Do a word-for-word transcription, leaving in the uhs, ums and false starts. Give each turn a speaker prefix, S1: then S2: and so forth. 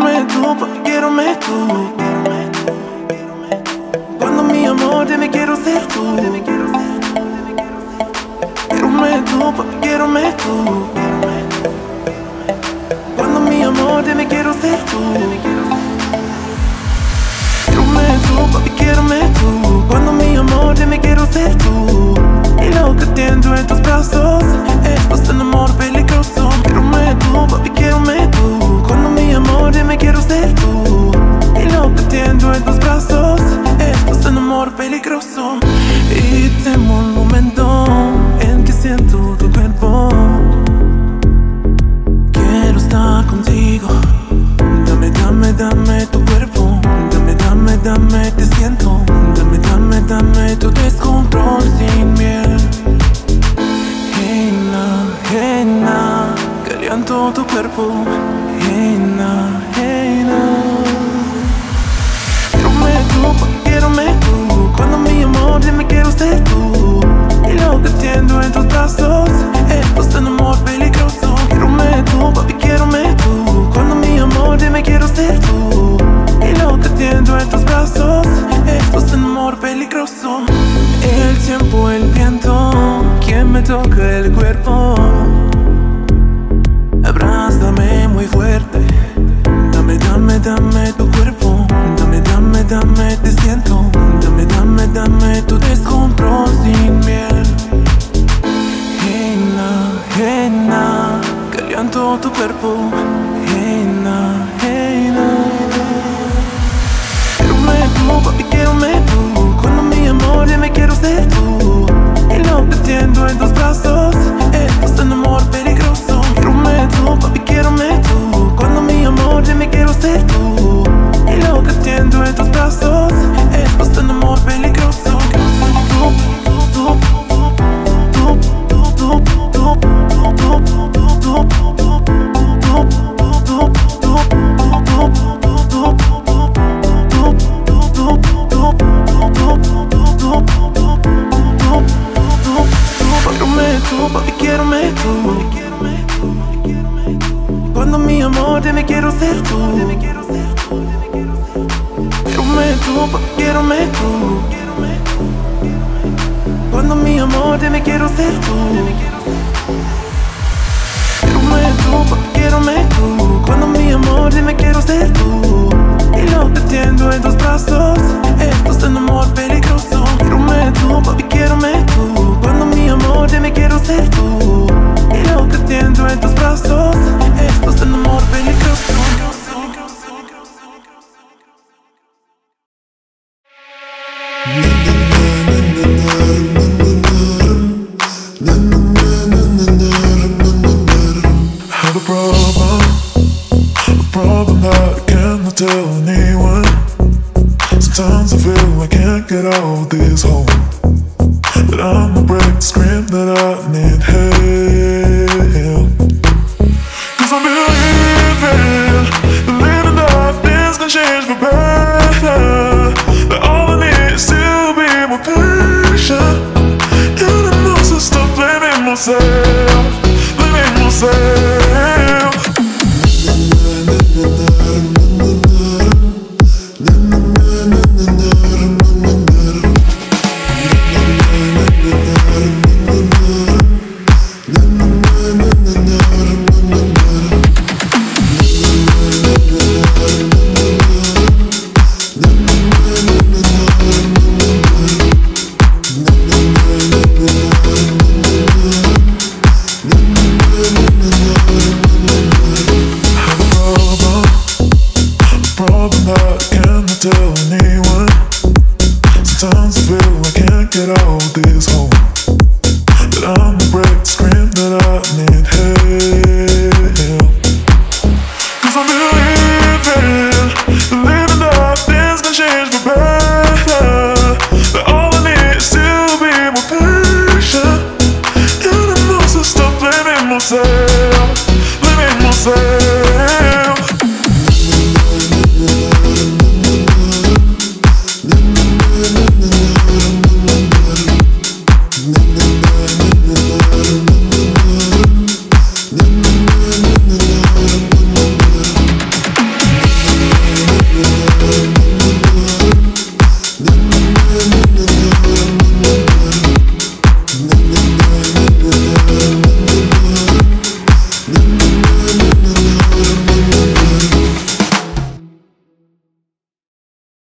S1: Quierome tú, papi, quierome tú. Cuando mi amor dime quiero ser tú. Quierome tú, papi, quierome tú. Cuando mi amor dime quiero ser tú. Quierome tú, papi, quierome tú. Cuando mi amor dime quiero ser tú. Y lo que tiendo en tus brazos es un amor peligroso. Quierome tú, papi, quierome tú. Cuando mi amor dime quiero ser tú. Y lo que tiendo en tus brazos es un amor peligroso. Y temo el momento en que siento tu cuerpo. Quiero estar contigo. Dame, dame, dame tu cuerpo. Dame, dame, dame, te siento. Dame, dame, dame tu descontrol sin miel. Hey, na, hey, na, caliento tu cuerpo. Hey, na, hey, na. Quierome tú, papi, quierome tú. Cuando mi amor dime quiero ser tú. Y lo que tiendo en tus brazos es un amor peligroso. Quierome tú, papi, quierome tú. Cuando mi amor dime quiero ser tú. Y lo que tiendo en tus brazos es un amor peligroso. El tiempo, el viento, quien me toca el cuerpo. Abrázame muy fuerte. Dame, dame, dame tu cuerpo. Dame, dame, dame, te siento. Dame, dame, dame tu descontrol sin miel. Hey, na, hey, na, caliento tu cuerpo. Hey, na, hey, na. Quierome tú, papi, quierome tú. Cuando mi amor dime quiero ser tú. Y lo que tiendo en tus brazos es un amor peligroso. Quierome tú, papi, quierome tú. Cuando mi amor dime quiero ser tú. Y lo que tiendo en tus brazos es un amor peligroso. Tú, tú, tú, tú, tú, tú, tú, papi, quierome tú. Cuando mi amor dime quiero ser tú. Quierome tú, papi, quierome tú. Cuando mi amor dime quiero ser tú. Quierome tú, papi, quierome tú. Cuando mi amor dime quiero ser tú. Y lo que tiendo en tus brazos es un amor peligroso. Quierome tú, papi, quierome tú. Cuando mi amor dime quiero ser tú. Y lo que tiendo en tus brazos es un amor peligroso.
S2: Have a problem, a problem that I cannot tell anyone. Sometimes I feel I can't get out this hole, that I'm a break, scream that I need help. Cause I'm believing, believing that things can change for better. That all I need is to be more patient. And I'm also stop blaming myself, blaming myself.